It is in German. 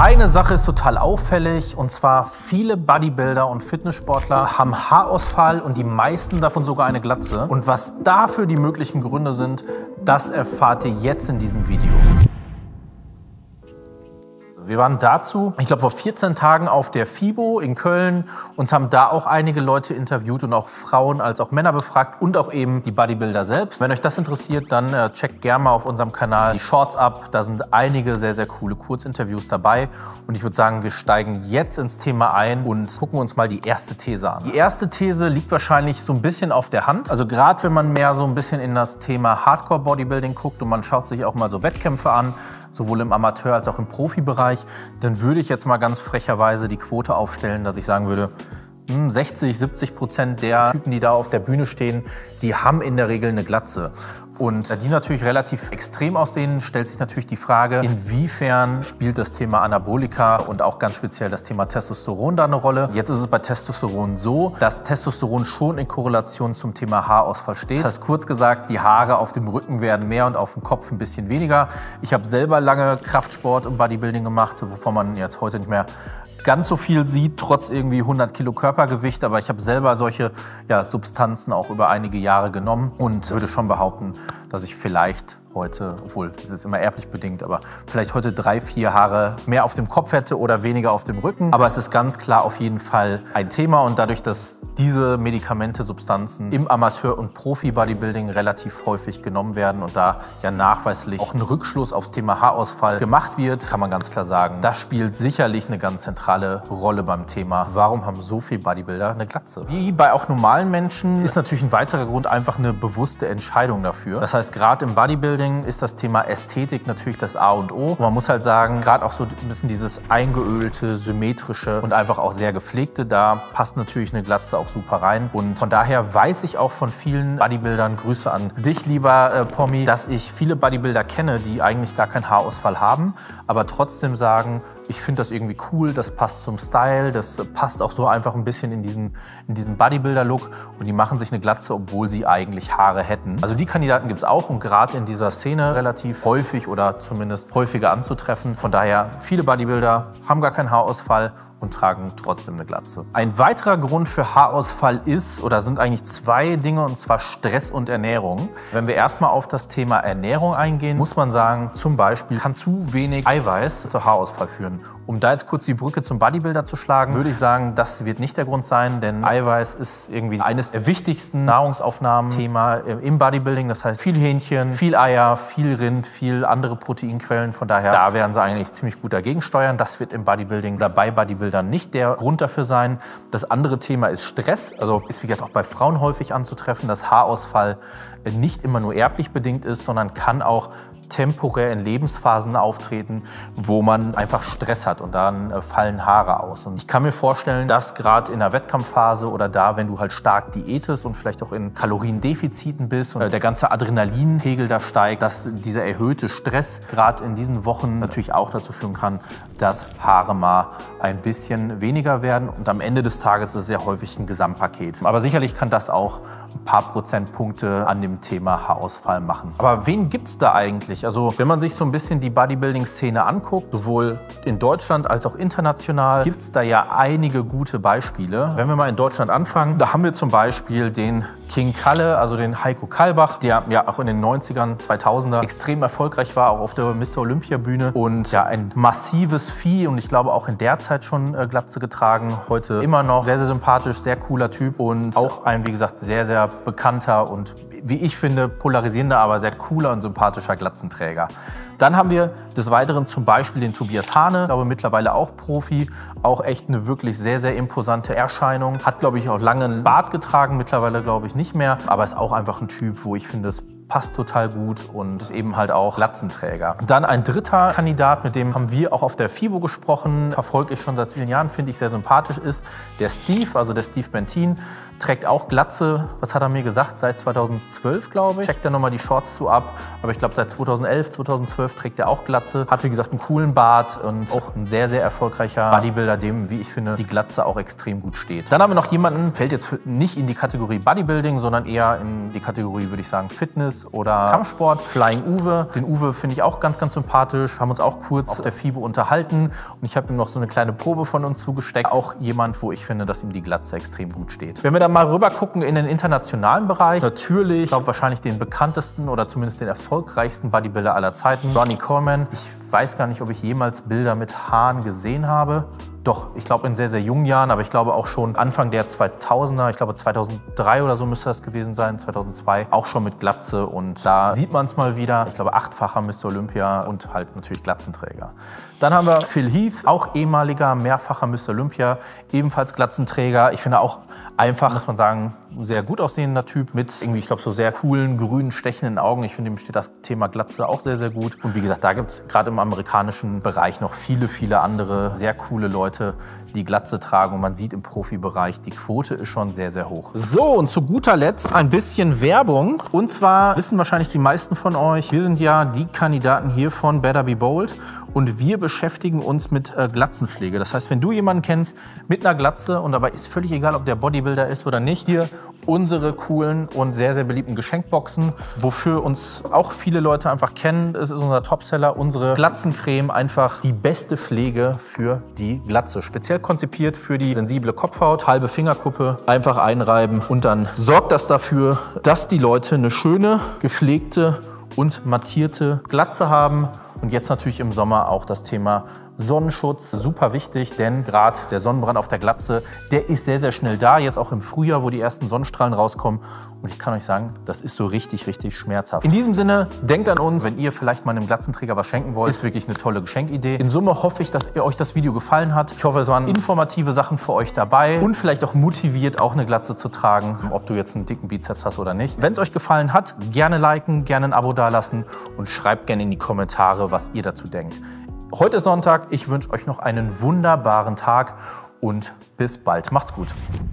Eine Sache ist total auffällig, und zwar viele Bodybuilder und Fitnesssportler haben Haarausfall und die meisten davon sogar eine Glatze. Und was dafür die möglichen Gründe sind, das erfahrt ihr jetzt in diesem Video. Wir waren dazu, ich glaube, vor 14 Tagen auf der FIBO in Köln und haben da auch einige Leute interviewt und auch Frauen als auch Männer befragt und auch eben die Bodybuilder selbst. Wenn euch das interessiert, dann checkt gerne mal auf unserem Kanal die Shorts ab. Da sind einige sehr, sehr coole Kurzinterviews dabei. Und ich würde sagen, wir steigen jetzt ins Thema ein und gucken uns mal die erste These an. Die erste These liegt wahrscheinlich so ein bisschen auf der Hand. Also gerade wenn man mehr so ein bisschen in das Thema Hardcore-Bodybuilding guckt und man schaut sich auch mal so Wettkämpfe an, sowohl im Amateur- als auch im Profibereich, dann würde ich jetzt mal ganz frecherweise die Quote aufstellen, dass ich sagen würde, 60–70% der Typen, die da auf der Bühne stehen, die haben in der Regel eine Glatze. Und da die natürlich relativ extrem aussehen, stellt sich natürlich die Frage, inwiefern spielt das Thema Anabolika und auch ganz speziell das Thema Testosteron da eine Rolle. Jetzt ist es bei Testosteron so, dass Testosteron schon in Korrelation zum Thema Haarausfall steht. Das heißt, kurz gesagt, die Haare auf dem Rücken werden mehr und auf dem Kopf ein bisschen weniger. Ich habe selber lange Kraftsport und Bodybuilding gemacht, wovon man jetzt heute nicht mehr ganz so viel sieht, trotz irgendwie 100 Kilo Körpergewicht. Aber ich habe selber solche Substanzen auch über einige Jahre genommen und würde schon behaupten, dass ich vielleicht heute, obwohl es ist immer erblich bedingt, aber vielleicht heute 3–4 Haare mehr auf dem Kopf hätte oder weniger auf dem Rücken. Aber es ist ganz klar auf jeden Fall ein Thema, und dadurch, dass diese Medikamente, Substanzen im Amateur- und Profi-Bodybuilding relativ häufig genommen werden und da ja nachweislich auch ein Rückschluss aufs Thema Haarausfall gemacht wird, kann man ganz klar sagen, das spielt sicherlich eine ganz zentrale Rolle beim Thema, warum haben so viele Bodybuilder eine Glatze? Wie bei auch normalen Menschen ist natürlich ein weiterer Grund einfach eine bewusste Entscheidung dafür. Das heißt, gerade im Bodybuilding ist das Thema Ästhetik natürlich das A und O. Und man muss halt sagen, gerade auch so ein bisschen dieses eingeölte, symmetrische und einfach auch sehr gepflegte, da passt natürlich eine Glatze auch super rein. Und von daher weiß ich auch von vielen Bodybuildern, Grüße an dich, lieber Pommi, dass ich viele Bodybuilder kenne, die eigentlich gar keinen Haarausfall haben, aber trotzdem sagen, ich finde das irgendwie cool, das passt zum Style, das passt auch so einfach ein bisschen in diesen Bodybuilder-Look, und die machen sich eine Glatze, obwohl sie eigentlich Haare hätten. Also die Kandidaten gibt es auch und gerade in dieser Szene relativ häufig oder zumindest häufiger anzutreffen. Von daher, viele Bodybuilder haben gar keinen Haarausfall und tragen trotzdem eine Glatze. Ein weiterer Grund für Haarausfall ist oder sind eigentlich zwei Dinge, und zwar Stress und Ernährung. Wenn wir erstmal auf das Thema Ernährung eingehen, muss man sagen, zum Beispiel kann zu wenig Eiweiß zu Haarausfall führen. Um da jetzt kurz die Brücke zum Bodybuilder zu schlagen, würde ich sagen, das wird nicht der Grund sein, denn Eiweiß ist irgendwie eines der wichtigsten Nahrungsaufnahmenthema im Bodybuilding. Das heißt, viel Hähnchen, viel Eier, viel Rind, viel andere Proteinquellen. Von daher, da werden sie eigentlich ziemlich gut dagegen steuern. Das wird im Bodybuilding oder bei Bodybuildern nicht der Grund dafür sein. Das andere Thema ist Stress. Also ist wie gesagt auch bei Frauen häufig anzutreffen, dass Haarausfall nicht immer nur erblich bedingt ist, sondern kann auch temporär in Lebensphasen auftreten, wo man einfach Stress hat, und dann fallen Haare aus. Und ich kann mir vorstellen, dass gerade in der Wettkampfphase oder da, wenn du halt stark diätest und vielleicht auch in Kaloriendefiziten bist und der ganze Adrenalinpegel da steigt, dass dieser erhöhte Stress gerade in diesen Wochen natürlich auch dazu führen kann, dass Haare mal ein bisschen weniger werden. Und am Ende des Tages ist es sehr häufig ein Gesamtpaket. Aber sicherlich kann das auch ein paar Prozentpunkte an dem Thema Haarausfall machen. Aber wen gibt es da eigentlich? Also wenn man sich so ein bisschen die Bodybuilding-Szene anguckt, sowohl in Deutschland als auch international, gibt es da ja einige gute Beispiele. Wenn wir mal in Deutschland anfangen, da haben wir zum Beispiel den King Kalle, also den Heiko Kallbach, der ja auch in den 90ern, 2000er extrem erfolgreich war, auch auf der Mr. Olympia-Bühne und ja ein massives Vieh und ich glaube auch in der Zeit schon Glatze getragen. Heute immer noch sehr, sehr sympathisch, sehr cooler Typ und auch ein, wie gesagt, sehr, sehr bekannter und wie ich finde, polarisierender, aber sehr cooler und sympathischer Glatzenträger. Dann haben wir des Weiteren zum Beispiel den Tobias Hane, ich glaube mittlerweile auch Profi, auch echt eine wirklich sehr, sehr imposante Erscheinung. Hat, glaube ich, auch lange einen Bart getragen, mittlerweile glaube ich nicht mehr, aber ist auch einfach ein Typ, wo ich finde, es passt total gut und ist eben halt auch Glatzenträger. Dann ein dritter Kandidat, mit dem haben wir auch auf der FIBO gesprochen, verfolge ich schon seit vielen Jahren, finde ich sehr sympathisch, ist der Steve, also der Steve Bentin. trägt auch Glatze. Was hat er mir gesagt? Seit 2012, glaube ich. Checkt er nochmal die Shorts zu ab. Aber ich glaube, seit 2011, 2012 trägt er auch Glatze. Hat, wie gesagt, einen coolen Bart und auch ein sehr, sehr erfolgreicher Bodybuilder, dem, wie ich finde, die Glatze auch extrem gut steht. Dann haben wir noch jemanden, fällt jetzt nicht in die Kategorie Bodybuilding, sondern eher in die Kategorie, würde ich sagen, Fitness oder Kampfsport. Flying Uwe. Den Uwe finde ich auch ganz, ganz sympathisch. Wir haben uns auch kurz auf der FIBO unterhalten und ich habe ihm noch so eine kleine Probe von uns zugesteckt. Auch jemand, wo ich finde, dass ihm die Glatze extrem gut steht. Wenn wir dann mal rüber gucken in den internationalen Bereich, natürlich, ich glaube wahrscheinlich den bekanntesten oder zumindest den erfolgreichsten Bodybuilder aller Zeiten, Ronnie Coleman. Ich weiß gar nicht, ob ich jemals Bilder mit Haaren gesehen habe. Doch, ich glaube in sehr, sehr jungen Jahren, aber ich glaube auch schon Anfang der 2000er, ich glaube 2003 oder so müsste das gewesen sein, 2002, auch schon mit Glatze und da sieht man es mal wieder. Ich glaube 8-facher Mr. Olympia und halt natürlich Glatzenträger. Dann haben wir Phil Heath, auch ehemaliger, mehrfacher Mr. Olympia, ebenfalls Glatzenträger. Ich finde auch einfach, muss man sagen, sehr gut aussehender Typ mit irgendwie, ich glaube, so sehr coolen, grünen, stechenden Augen. Ich finde, ihm steht das Thema Glatze auch sehr, sehr gut. Und wie gesagt, da gibt es gerade im amerikanischen Bereich noch viele, viele andere sehr coole Leute, die Glatze tragen. Und man sieht im Profibereich, die Quote ist schon sehr, sehr hoch. So, und zu guter Letzt ein bisschen Werbung. Und zwar wissen wahrscheinlich die meisten von euch, wir sind ja die Kandidaten hier von Better Be Bold. Und wir beschäftigen uns mit Glatzenpflege. Das heißt, wenn du jemanden kennst mit einer Glatze und dabei ist völlig egal, ob der Bodybuilder ist oder nicht, hier unsere coolen und sehr, sehr beliebten Geschenkboxen, wofür uns auch viele Leute einfach kennen. Es ist unser Topseller, unsere Glatzencreme, einfach die beste Pflege für die Glatze. Speziell konzipiert für die sensible Kopfhaut, halbe Fingerkuppe, einfach einreiben und dann sorgt das dafür, dass die Leute eine schöne, gepflegte und mattierte Glatze haben. Und jetzt natürlich im Sommer auch das Thema Sonnenschutz, super wichtig, denn gerade der Sonnenbrand auf der Glatze, der ist sehr, sehr schnell da, jetzt auch im Frühjahr, wo die ersten Sonnenstrahlen rauskommen. Und ich kann euch sagen, das ist so richtig, richtig schmerzhaft. In diesem Sinne, denkt an uns, wenn ihr vielleicht mal einem Glatzenträger was schenken wollt, ist wirklich eine tolle Geschenkidee. In Summe hoffe ich, dass euch das Video gefallen hat. Ich hoffe, es waren informative Sachen für euch dabei und vielleicht auch motiviert, auch eine Glatze zu tragen, ob du jetzt einen dicken Bizeps hast oder nicht. Wenn es euch gefallen hat, gerne liken, gerne ein Abo dalassen und schreibt gerne in die Kommentare, was ihr dazu denkt. Heute ist Sonntag, ich wünsche euch noch einen wunderbaren Tag und bis bald. Macht's gut.